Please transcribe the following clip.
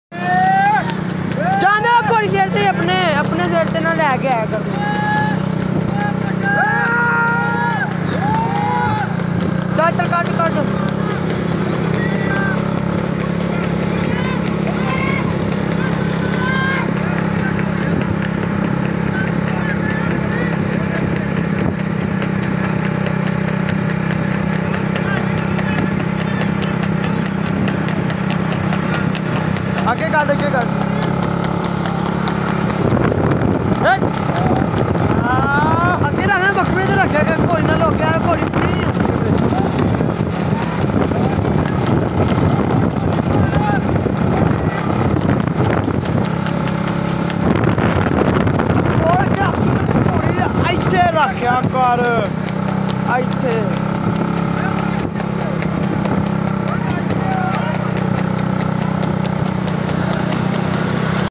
जाने घोड़ी सिर से अपने अपने सिर से ना लैके आया कर चल काट काट आगे कर आगे रखना बकरे तो रखे कोई ना लोग घोड़ी